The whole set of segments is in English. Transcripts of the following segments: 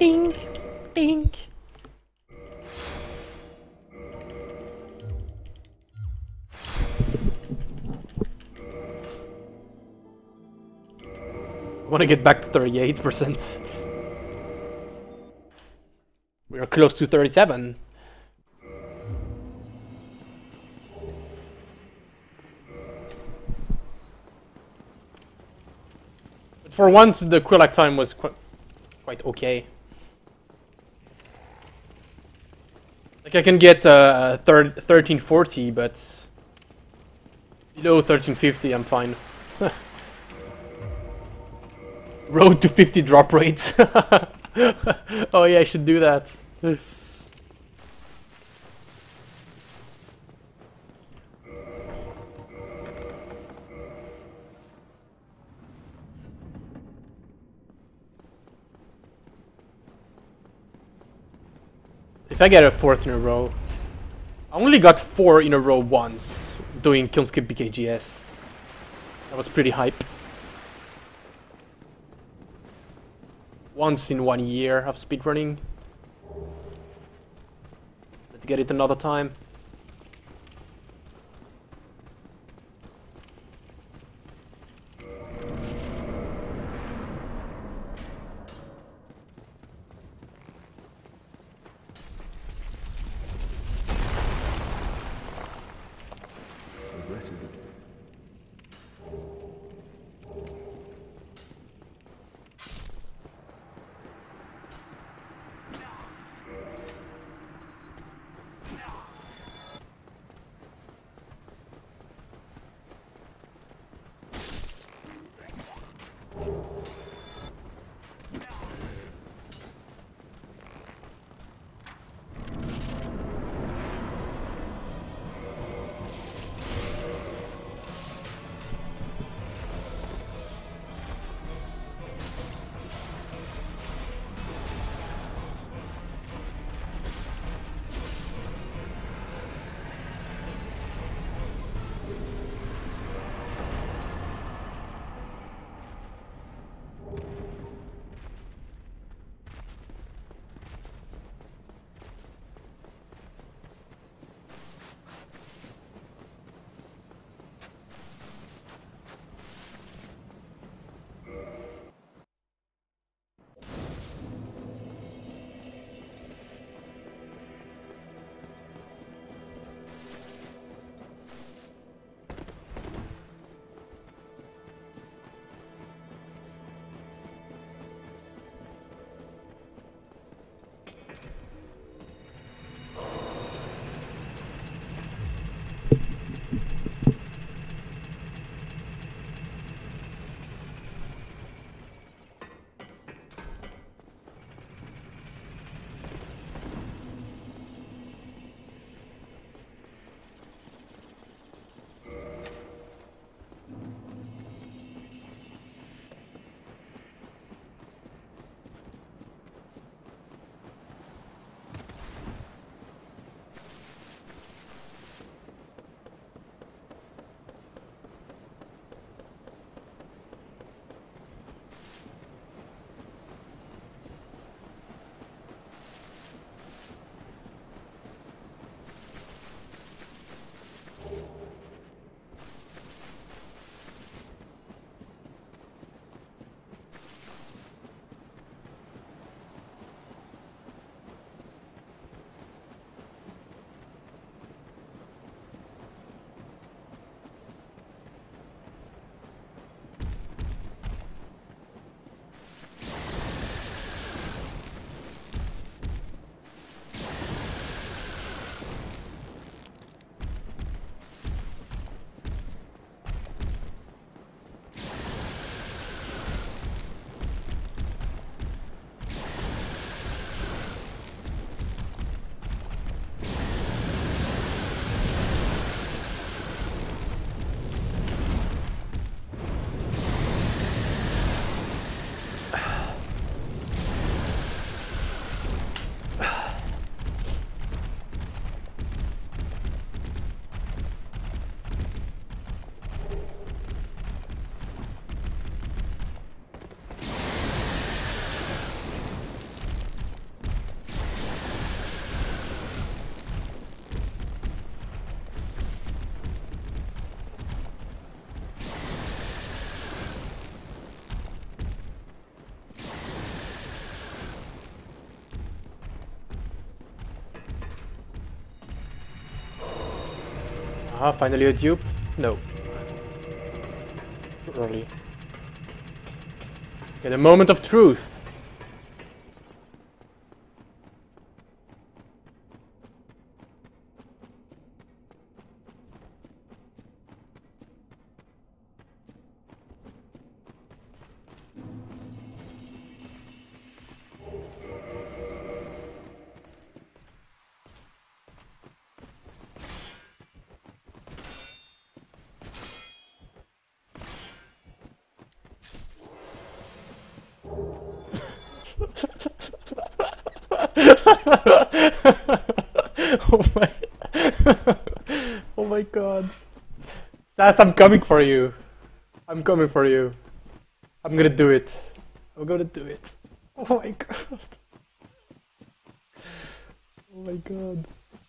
Ding! Ding! I want to get back to 38%. We are close to 37. But for once, the Quillac time was quite okay. Like I can get 1340, but below 1350 I'm fine. Road to 50 drop rate. Oh yeah, I should do that. If I get a 4th in a row, I only got 4 in a row once doing Killskip BKGS. That was pretty hype. Once in 1 year of speedrunning. Let's get it another time. Finally a dupe? No. Too early. Okay, the moment of truth. Oh my oh my god. Sass, I'm coming for you. I'm coming for you. I'm gonna do it. I'm gonna do it. Oh my god. Oh my god.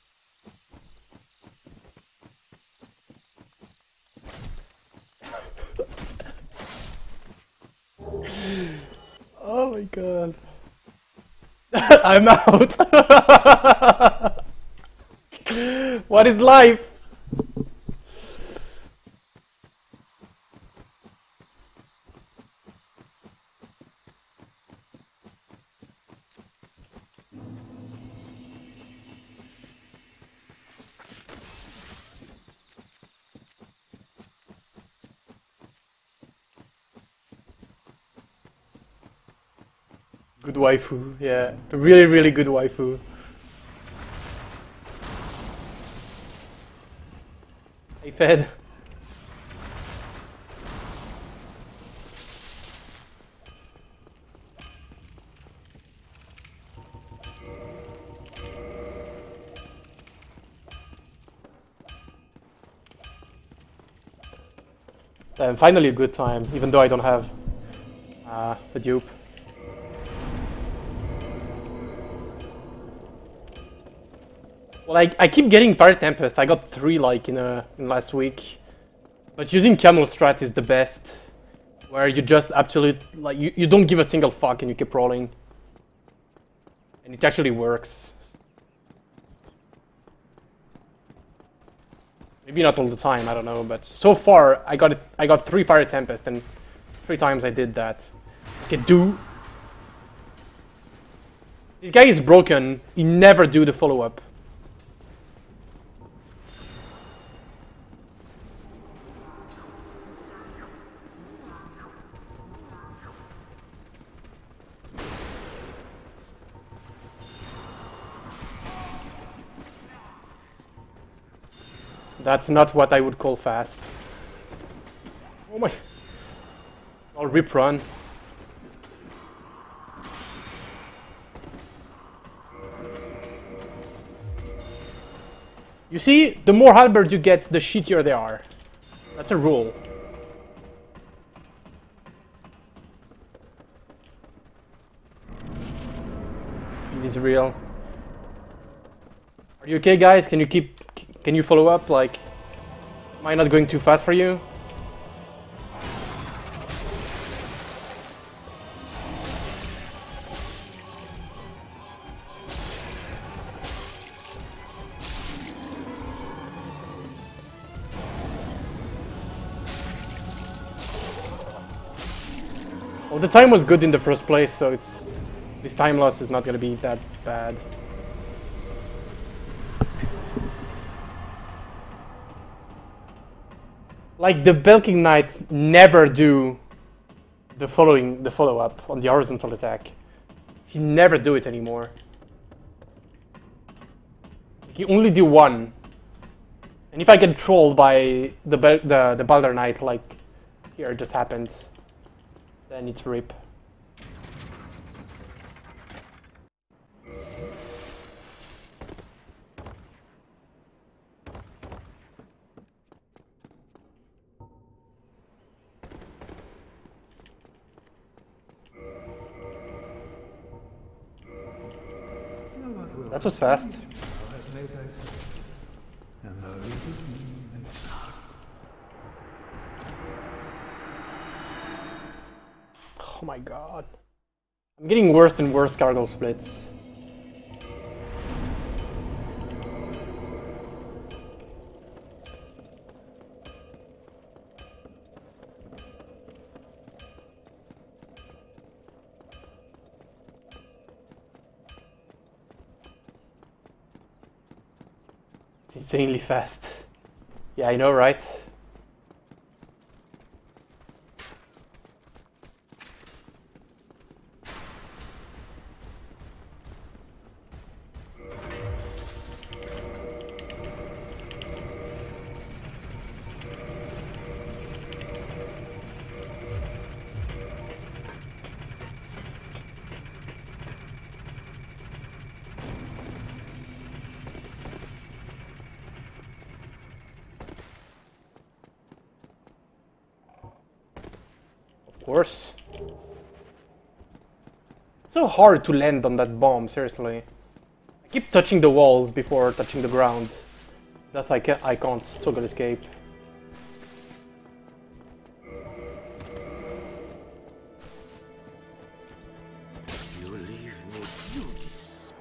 Oh my god. I'm out. What is life? Good waifu, yeah. A really, really good waifu. Hey, Fed. Finally a good time, even though I don't have a dupe. Well, I keep getting Fire Tempest. I got 3 like in last week. But using Camel Strat is the best. Where you just like you don't give a single fuck and you keep rolling. And it actually works. Maybe not all the time, I don't know, but so far I got 3 Fire Tempest and 3 times I did that. Okay, do. This guy is broken. He never do the follow-up. That's not what I would call fast. Oh my... I'll rip run. You see, the more halberd you get, the shittier they are. That's a rule. Speed is real. Are you okay, guys? Can you follow up? Like, am I not going too fast for you? Well, the time was good in the first place, so this time loss is not going to be that bad. Like the Belking Knight never do the follow-up on the horizontal attack. He never do it anymore. He only do one. And if I get trolled by the Balder Knight, like here it just happens, then it's rip. That was fast. Oh my god. I'm getting worse and worse cargo splits. It's insanely fast. Yeah, I know, right? Of course. It's so hard to land on that bomb, seriously. I keep touching the walls before touching the ground. That I can't toggle escape. You leave me beauties.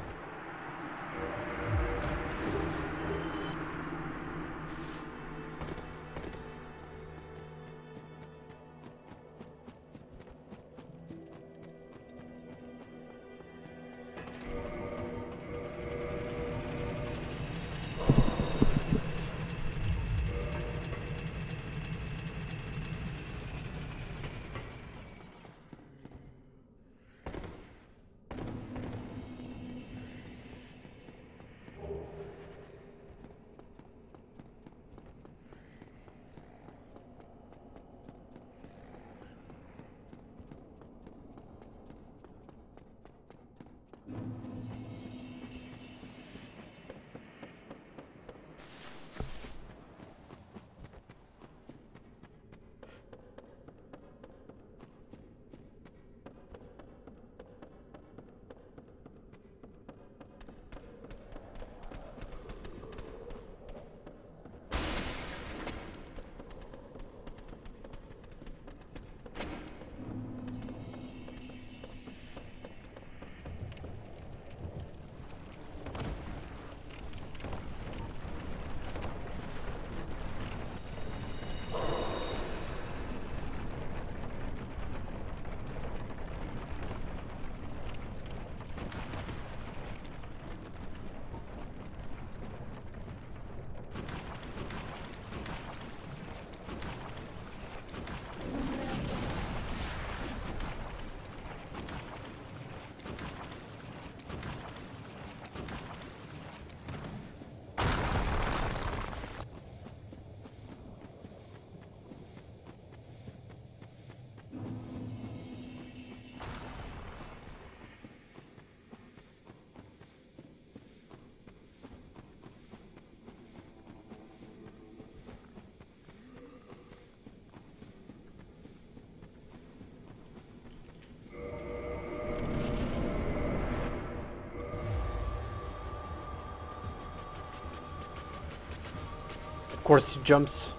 Of course, he jumps.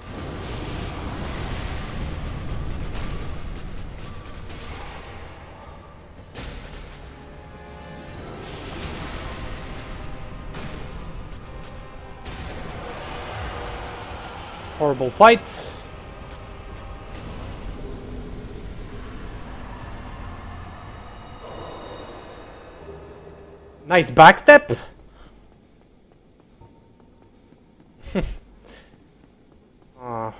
Horrible fight. Nice backstep. Ah.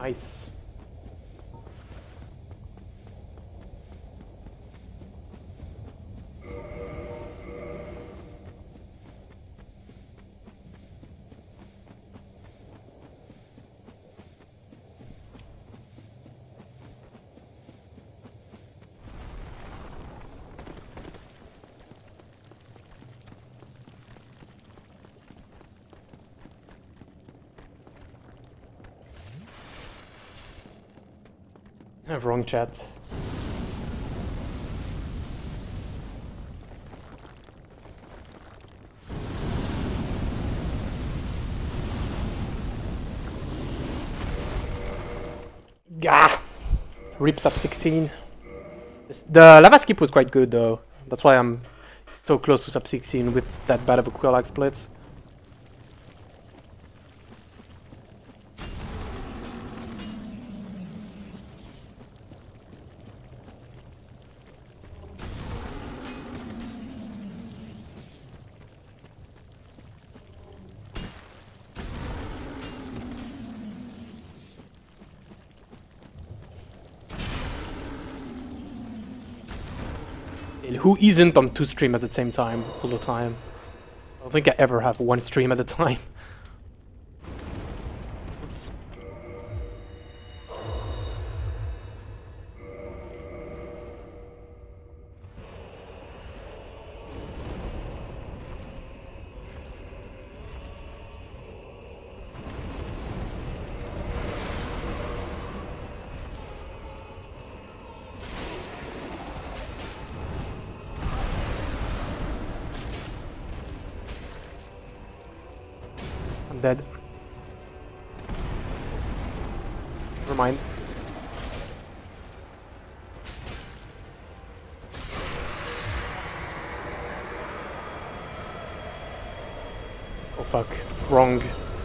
Nice. Wrong chat. Gah! Rip sub 16. The lava skip was quite good though. That's why I'm so close to sub 16 with that bad of a quill lag split. Who isn't on 2 streams at the same time all the time? I don't think I ever have 1 stream at a time. Oops. I'm dead. Never mind. Oh fuck. Wrong.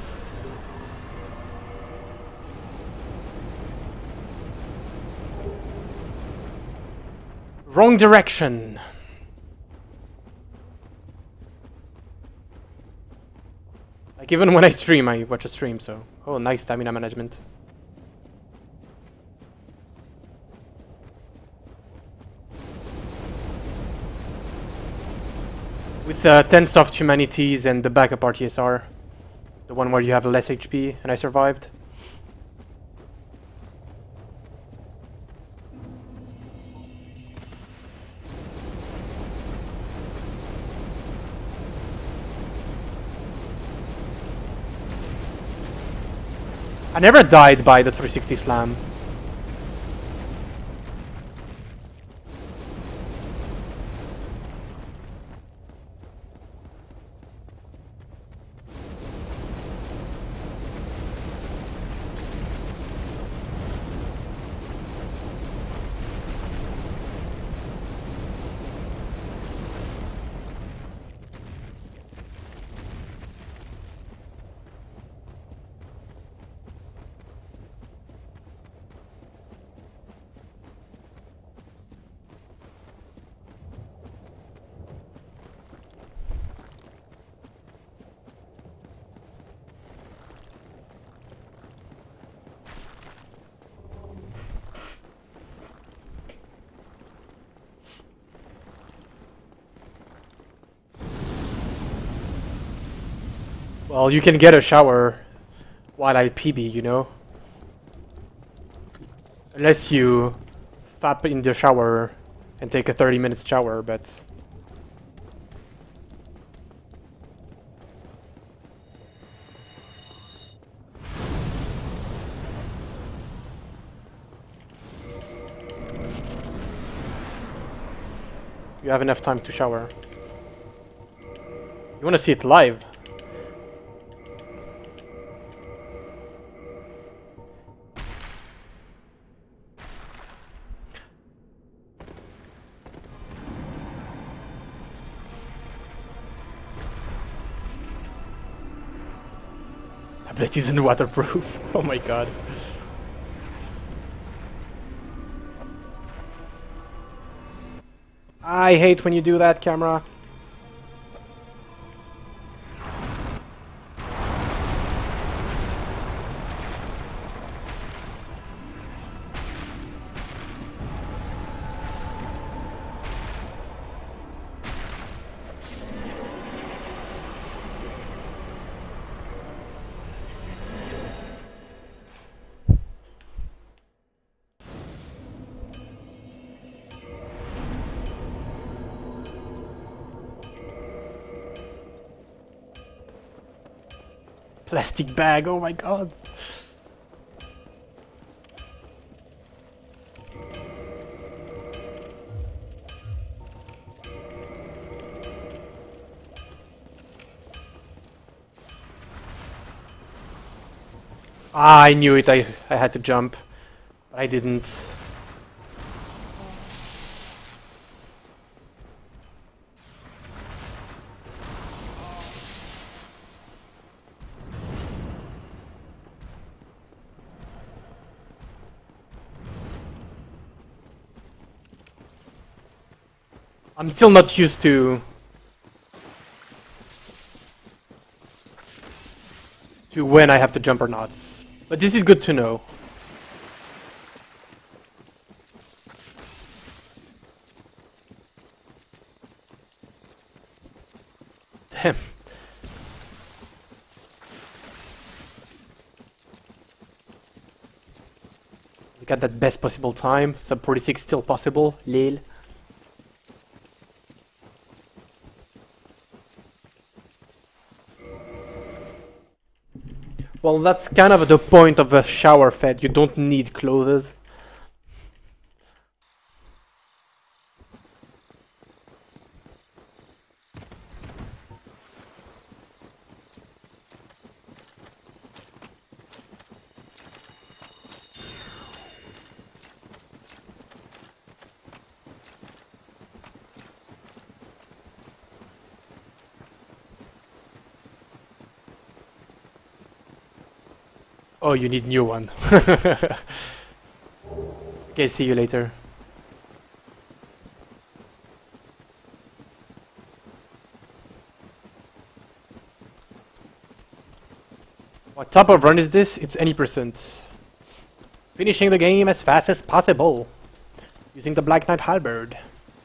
Wrong direction. Like even when I stream, I watch a stream, so... Oh, nice stamina management. With 10 soft humanities and the backup RTSR. The one where you have less HP, and I survived. I never died by the 360 slam. Well, you can get a shower while I PB, you know? Unless you fap in the shower and take a 30-minute shower, but... You have enough time to shower. You wanna see it live? Tablet isn't waterproof. Oh my god. I hate when you do that, camera. Plastic bag, oh my god. Ah, I knew it, I had to jump. But I didn't. I'm still not used to when I have to jump or not. But this is good to know. Damn. We got that best possible time. Sub 46 still possible. Lil. Well, that's kind of the point of a shower fed. You don't need clothes. Oh, you need new one. Okay, see you later. What type of run is this? It's any percent. Finishing the game as fast as possible. Using the Black Knight Halberd.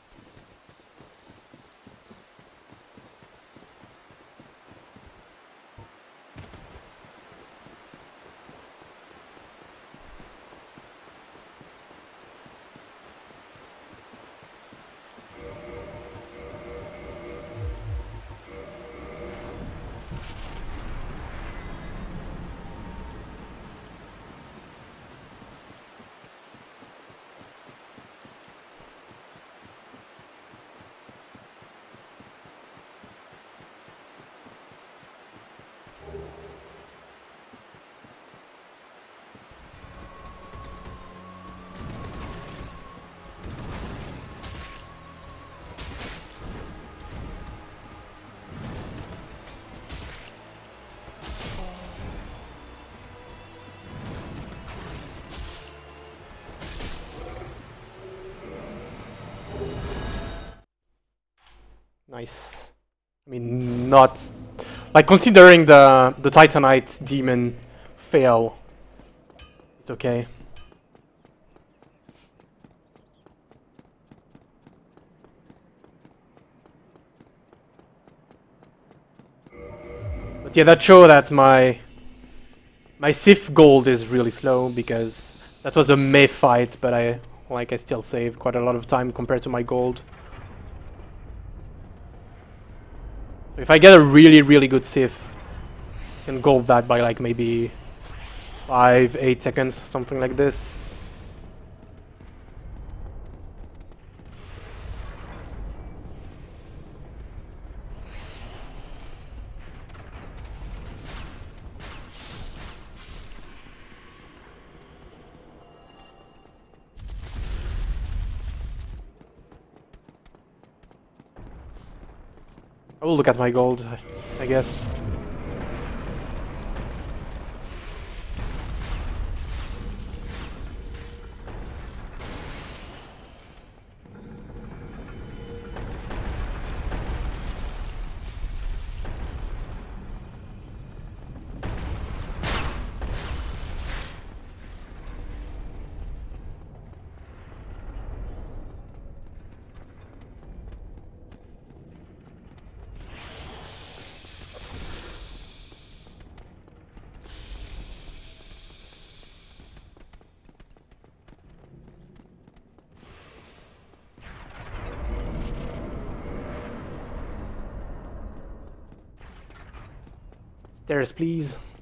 Nice. I mean, not like considering the Titanite demon fail. It's okay. But yeah, that shows that my Sif gold is really slow because that was a May fight, but I still saved quite a lot of time compared to my gold. If I get a really good Sif, I can gold that by like maybe 5-8 seconds, something like this. I will look at my gold, I guess. Stairs, please.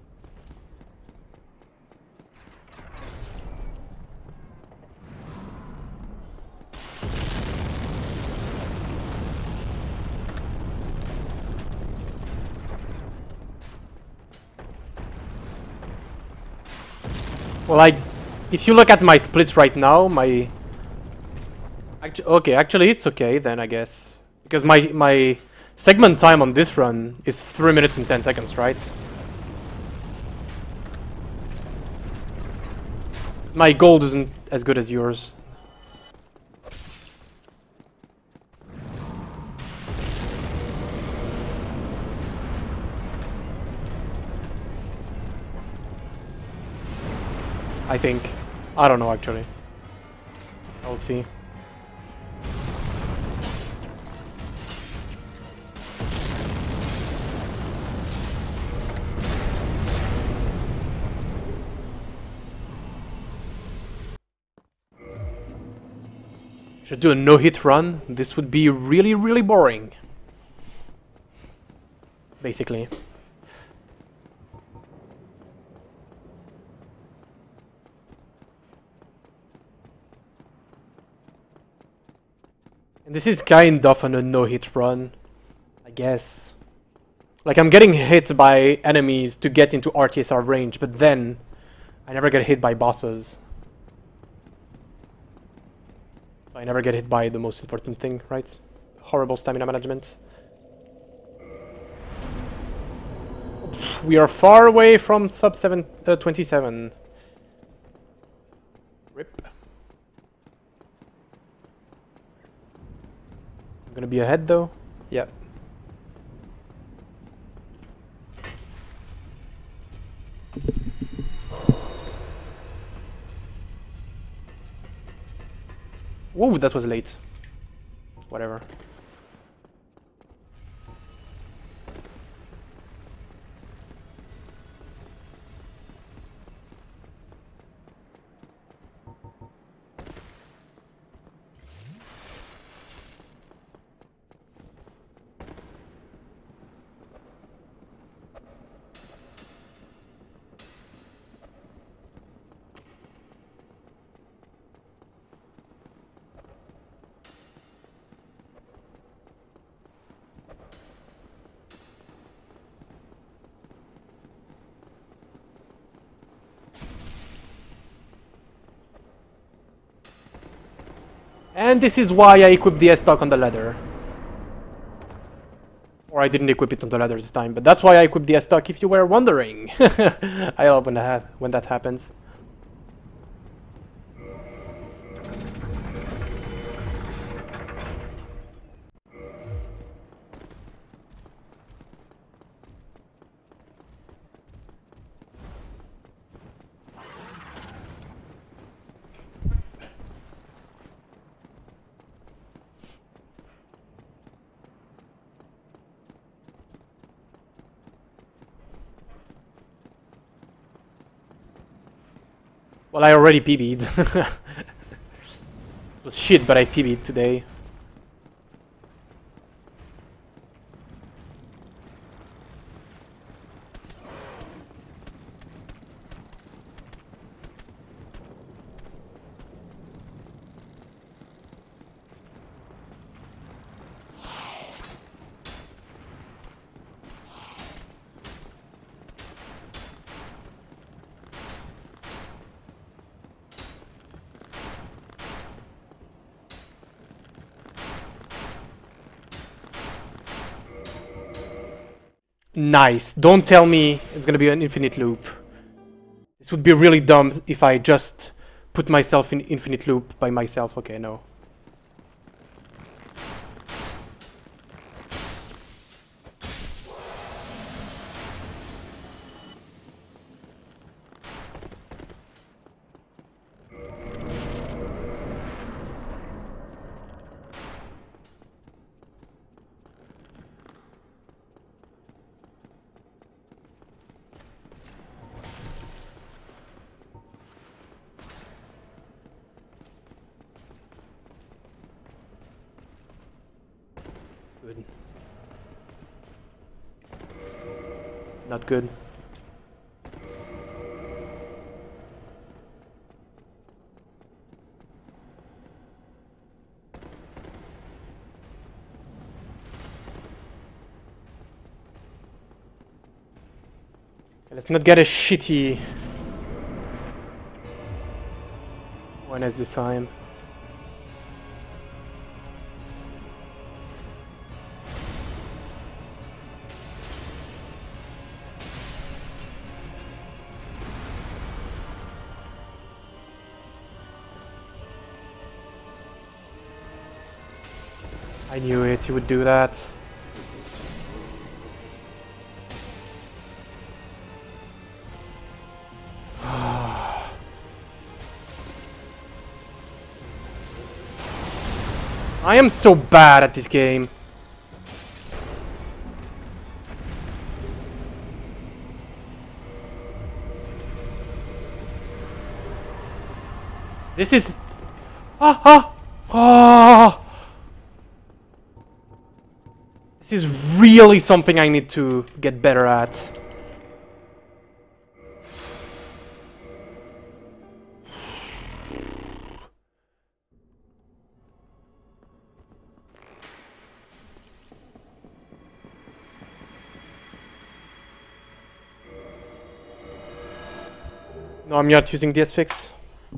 Well, if you look at my splits right now, my... Okay, actually it's okay then, I guess. Because my segment time on this run is 3 minutes and 10 seconds, right? My gold isn't as good as yours. I think. I don't know actually. I'll see. Should do a no-hit run. This would be really, really boring. Basically. And this is kind of a no-hit run, I guess. Like, I'm getting hit by enemies to get into RTSR range, but then I never get hit by bosses. I never get hit by the most important thing, right? Horrible stamina management. We are far away from sub 27. Rip. I'm gonna be ahead though. Yeah. Whoa, that was late. Whatever. And this is why I equipped the S-Stock on the ladder. Or I didn't equip it on the ladder this time, but that's why I equipped the S-Stock if you were wondering. I love when that happens. Well, I already PB'd. It was shit, but I PB'd today. Nice. Don't tell me it's gonna be an infinite loop. This would be really dumb if I just put myself in infinite loop by myself. Okay, no. Good. Not good. Let's not get a shitty When is this time? I knew it, he would do that. I am so bad at this game. This is... This is really something I need to get better at. No, I'm not using DS Fix.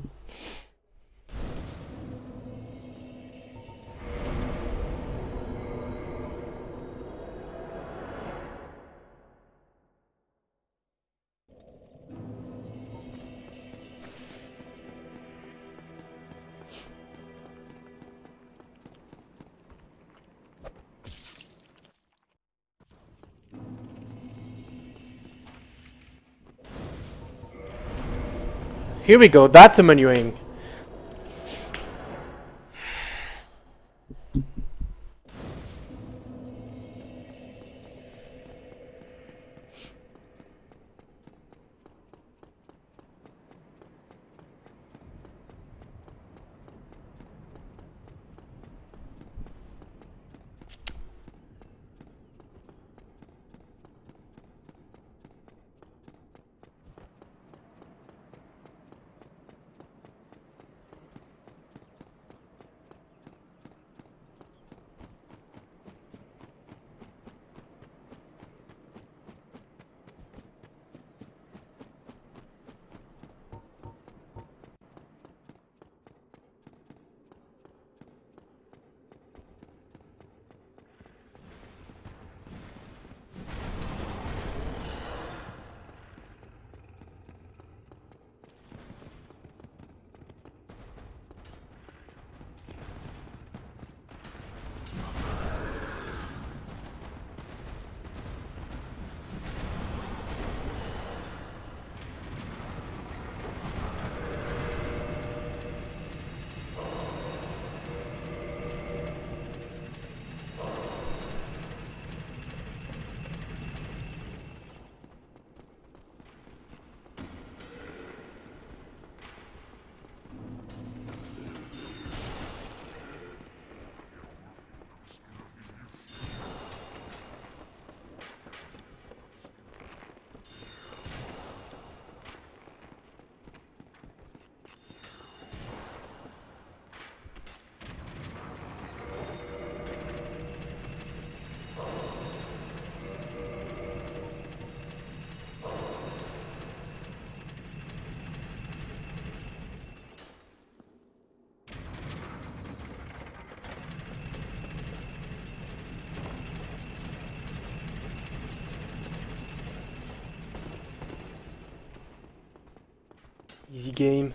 Here we go, that's a menuing. Easy game.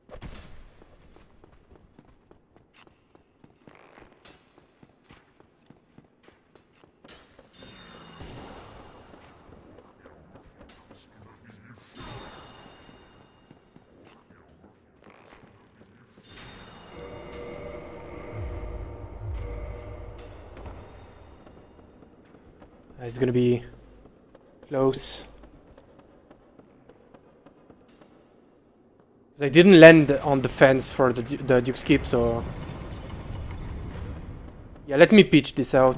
It's gonna be close. I didn't land on the fence for the Duke skip, so... Yeah, let me pitch this out.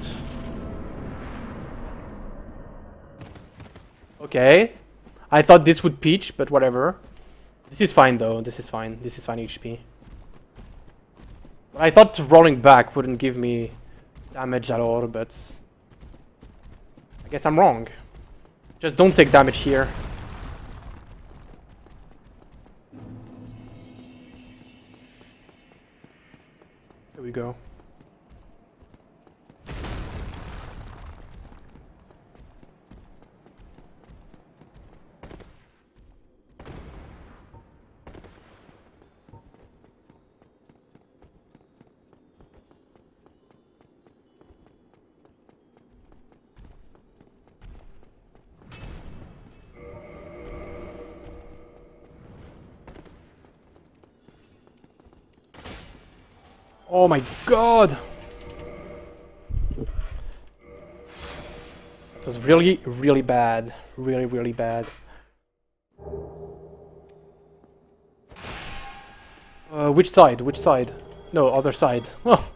Okay. I thought this would pitch, but whatever. This is fine though, this is fine. This is fine HP. I thought rolling back wouldn't give me damage at all, but... I guess I'm wrong. Just don't take damage here. we go. Oh my god! It was really, really bad. Really, really bad. Which side? Which side? No, other side. Oh.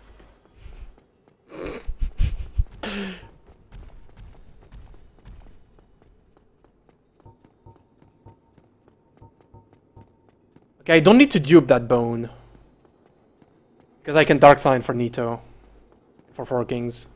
Okay, I don't need to dupe that bone. Because I can Dark Sign for Nito. For 4 kings.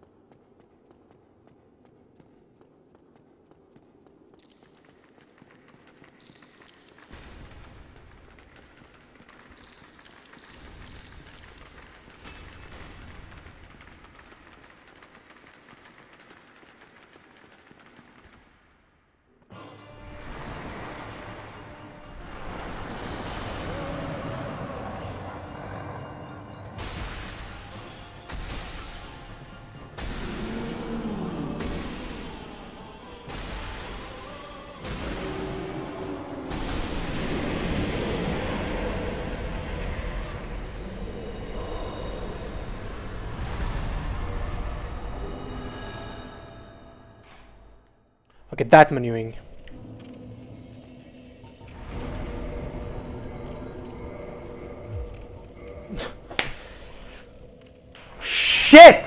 Okay, that maneuvering. Shit!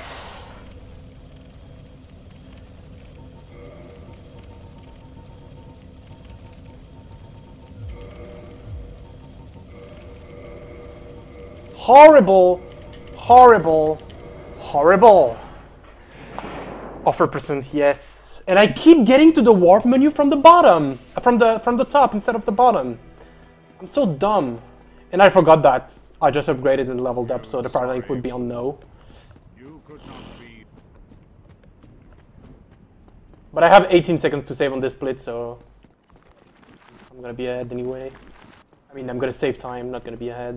Horrible, horrible, horrible. Offer percent, yes. And I keep getting to the warp menu from the bottom, from the top instead of the bottom. I'm so dumb. And I forgot that I just upgraded and leveled up, so the power link would be on no. You could not be. But I have 18 seconds to save on this split, so I'm gonna be ahead anyway. I mean, I'm gonna save time, not gonna be ahead.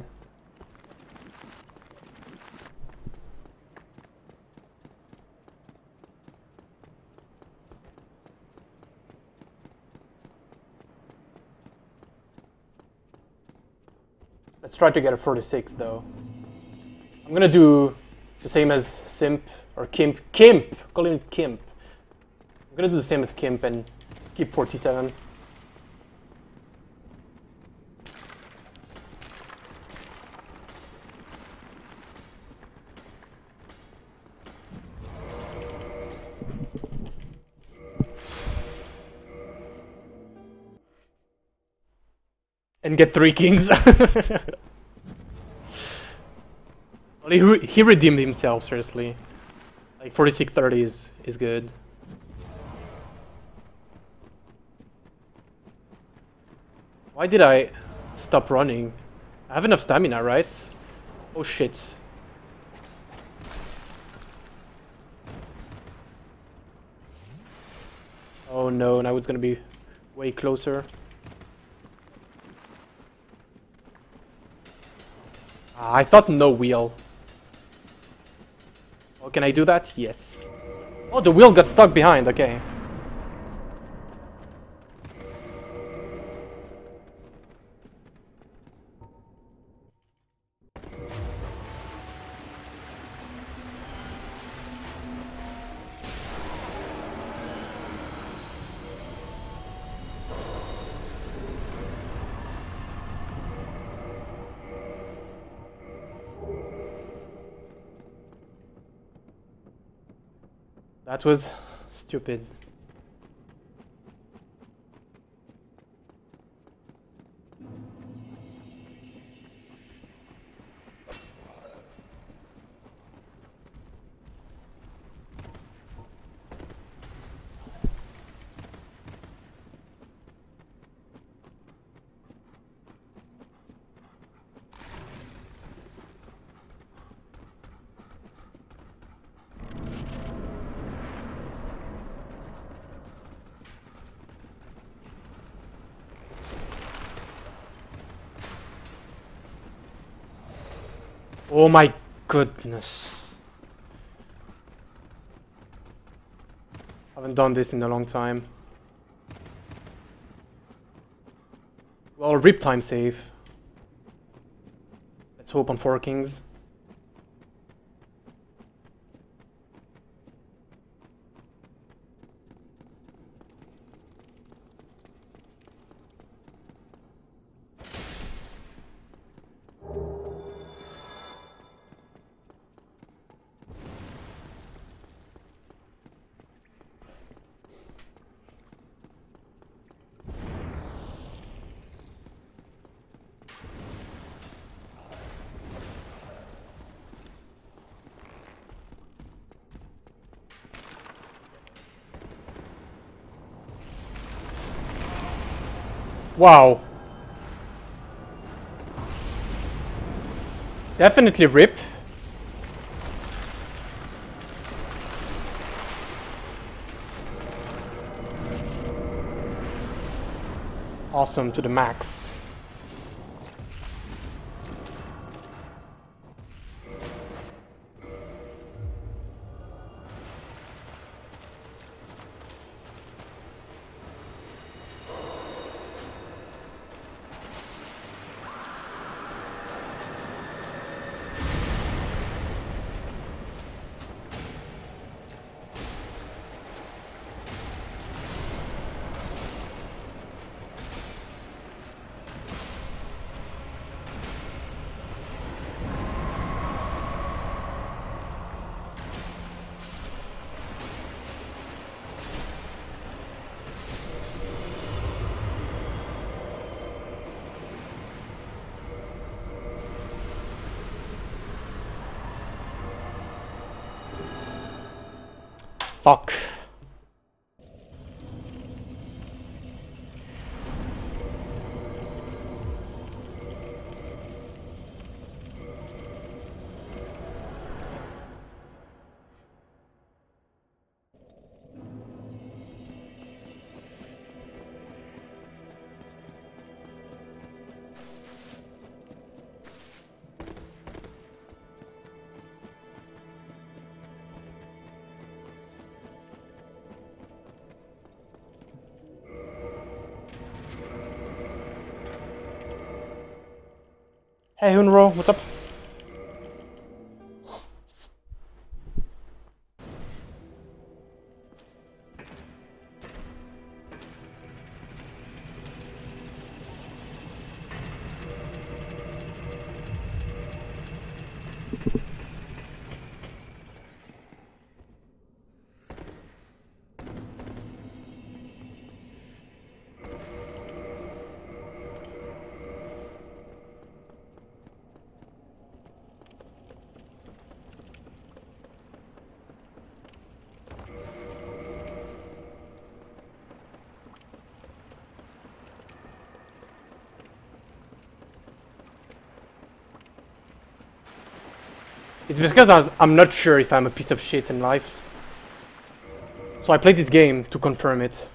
Let's try to get a 46 though. I'm gonna do the same as Simp or Kimp. Kimp! Call him Kimp. I'm gonna do the same as Kimp and skip 47. And get 3 kings. Well, he redeemed himself, seriously. Like 4630 is good. Why did I stop running? I have enough stamina, right? Oh shit. Oh no, now it's gonna be way closer. I thought no wheel. Oh, can I do that? Yes. Oh, the wheel got stuck behind, okay. That was stupid. Oh my goodness. Haven't done this in a long time. Well, rip time save. Let's hope on 4 kings. Wow. Definitely rip. Awesome to the max. Fuck. Hey Hunro, what's up? It's because I'm not sure if I'm a piece of shit in life. So I played this game to confirm it.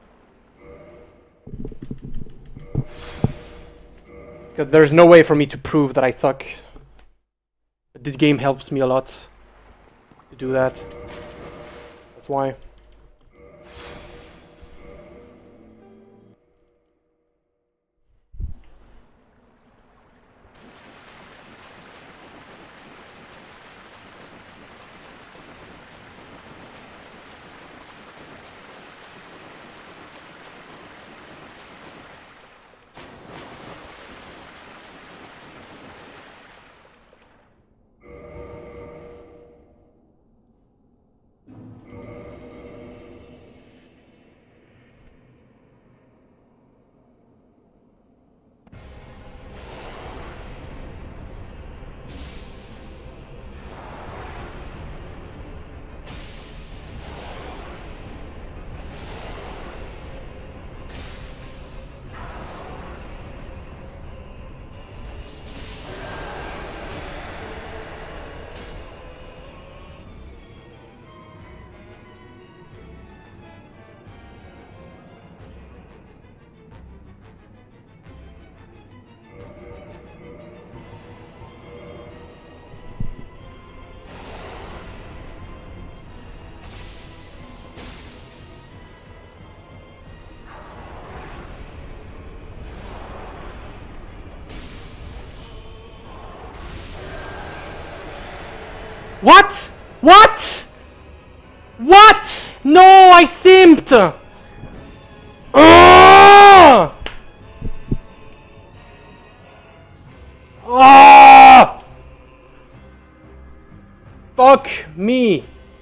Because there's no way for me to prove that I suck. But this game helps me a lot to do that. That's why. What? What? What? No, I simped! Ah! Ah! Fuck me!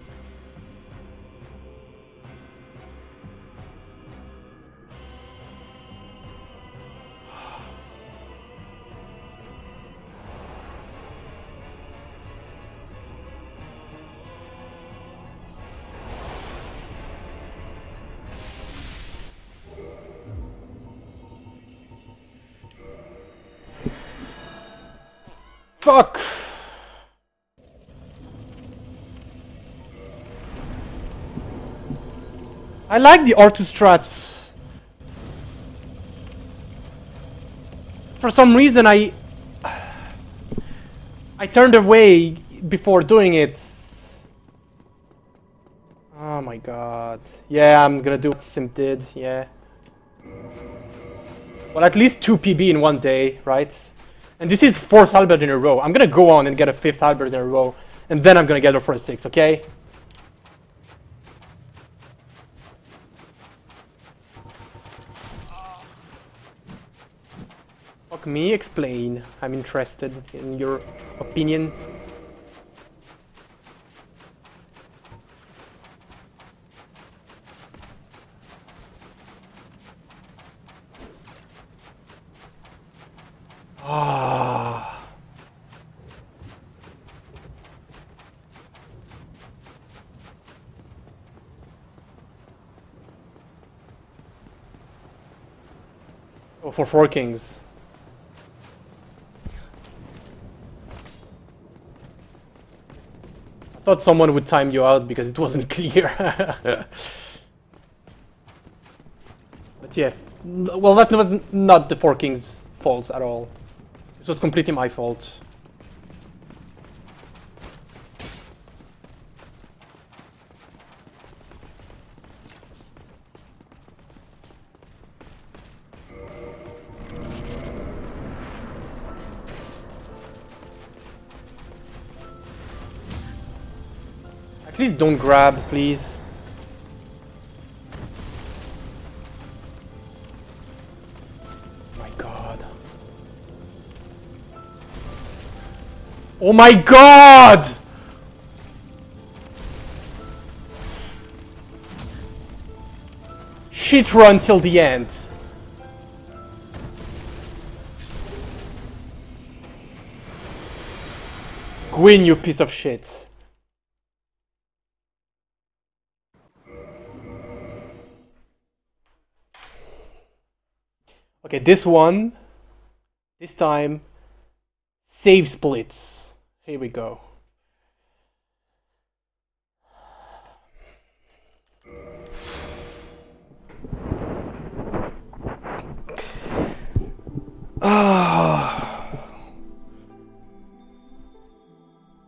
Fuck! I like the R2 strats. For some reason I turned away before doing it. Oh my god. Yeah, I'm gonna do what Sim did, yeah. Well, at least 2 PB in one day, right? And this is 4th halberd in a row. I'm gonna go on and get a 5th halberd in a row, and then I'm gonna get it for a 6, okay? Fuck me, explain. I'm interested in your opinion. Ah. Oh, for 4 kings. I thought someone would time you out because it wasn't clear. But yeah, well, that was not the 4 kings' fault at all. This was completely my fault. Please don't grab, please. My god. Oh my god! Shit run till the end. Gwyn, you piece of shit. Okay, this one, this time, save splits. Here we go.